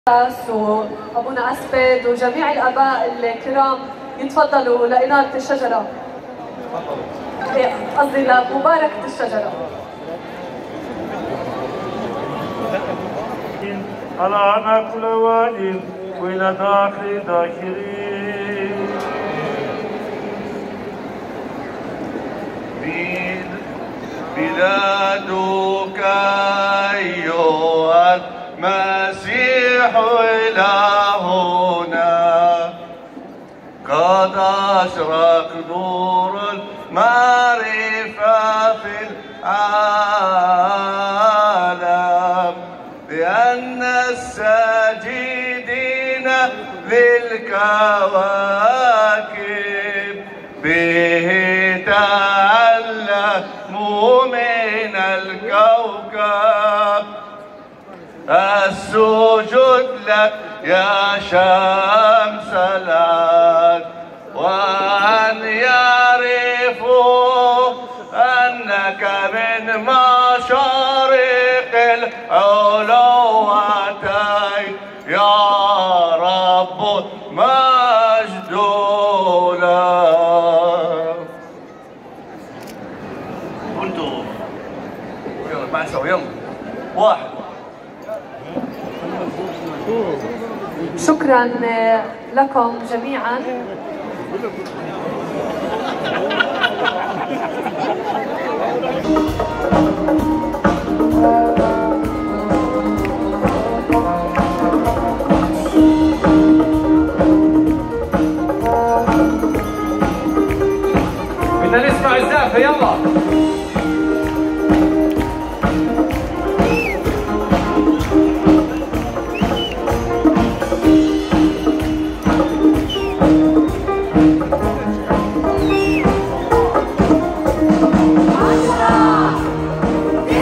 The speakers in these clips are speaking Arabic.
وابونا اسبد وجميع الاباء الكرام يتفضلوا لإنارة الشجرة، قصدي لمباركة الشجرة. على كل واد وإلى داخل داخلين بلادك أيها المسيح إلهنا، قد أشرق نور المعرفة في العالم، لأن الساجدين للكواكب به تعلموا من الكوكب السجود لك يا شمس العد، وأن يعرفوا أنك من مشارق العلوتين يا رب مجد لك. انتوا يلا معي سوا، يلا واحد. شكرا لكم جميعا. بدنا نسمع الزقفة، يلا. Yeah.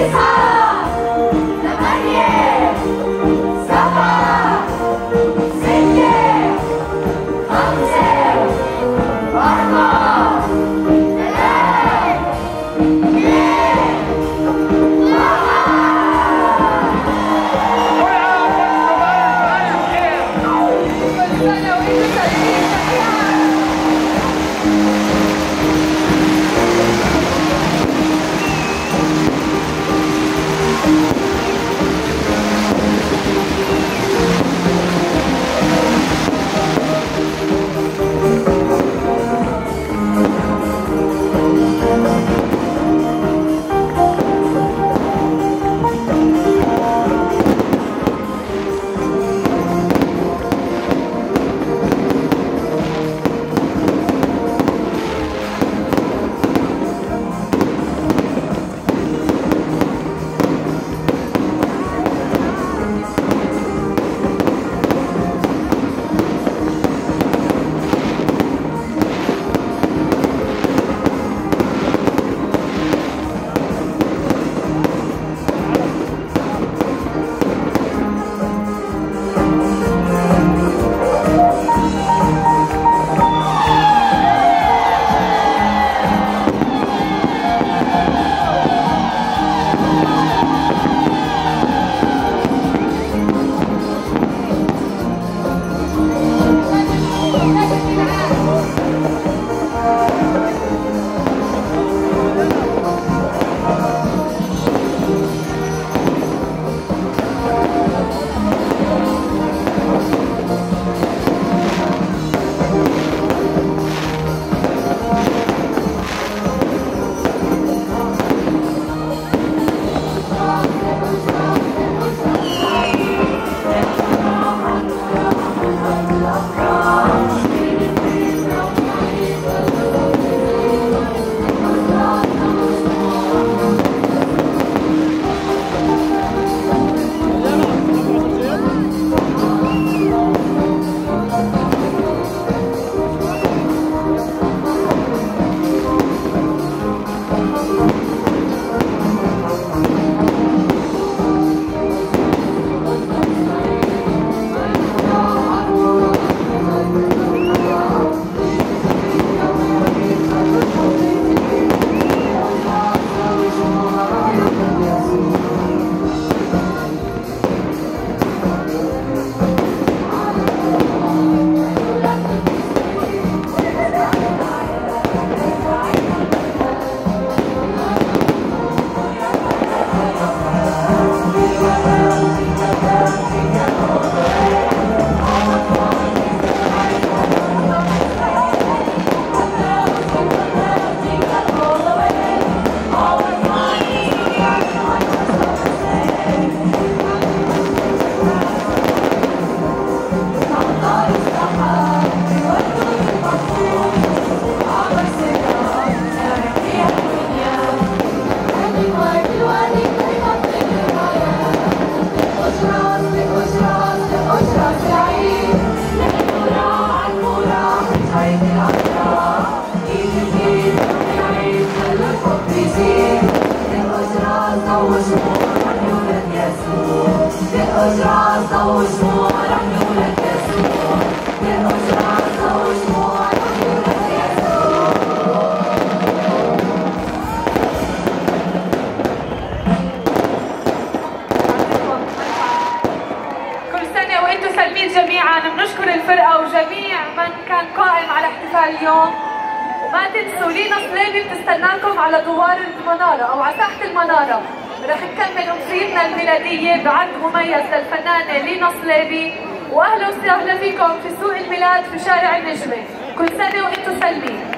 جميعا بنشكر الفرقة وجميع من كان قائم على احتفال اليوم، وما تنسوا لينا صليبي بتستناكم على دوار المنارة أو على ساحة المنارة. رح نكمل أمسيتنا الميلادية بعد مميز للفنانة لينا صليبي، وأهلا وسهلا فيكم في سوق الميلاد في شارع النجمة. كل سنة وأنتم سالمين.